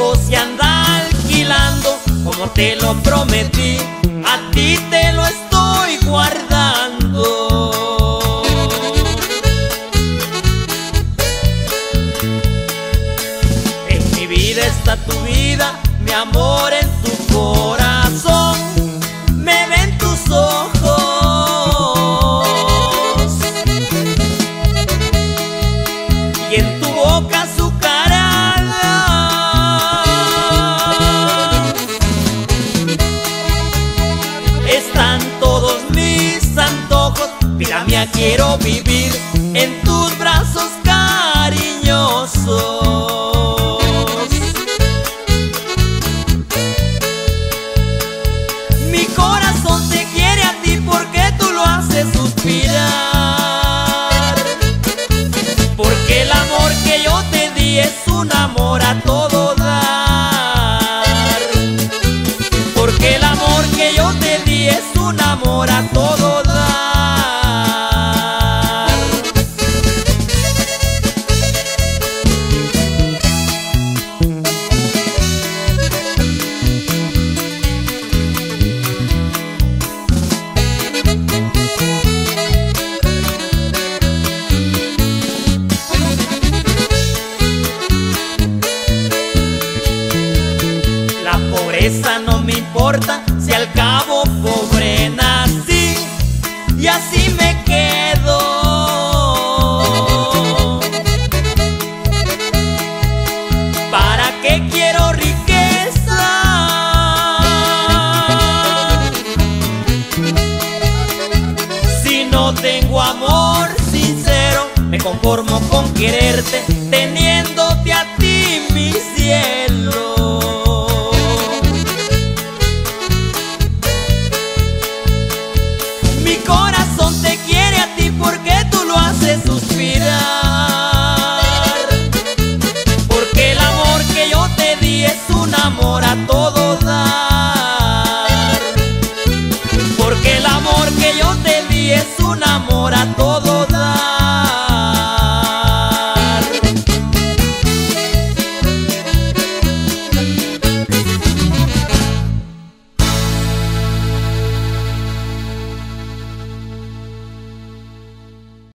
tiempo se anda alquilando, como te lo prometí, a ti te lo estoy guardando. En mi vida está tu vida, mi amor en tu corazón, me ven tus ojos y en tu boca azucarada. Están todos mis antojos, vida mía, quiero vivir en tus brazos cariñosos. Mi corazón te quiere a ti porque tú lo haces suspirar, porque el amor que yo te di es un amor a todo dar, porque el amor que yo te di es un amor a todo dar. La pobreza no me importa, si al cabo pobre nací y así me quedo. ¿Para qué quiero riqueza si no tengo amor sincero? Me conformo con quererte, teniéndote a ti, mi cielo. Mi corazón te quiere a ti porque tú lo haces suspirar, porque el amor que yo te di es un amor a todo dar, porque el amor que yo te di es un amor a todo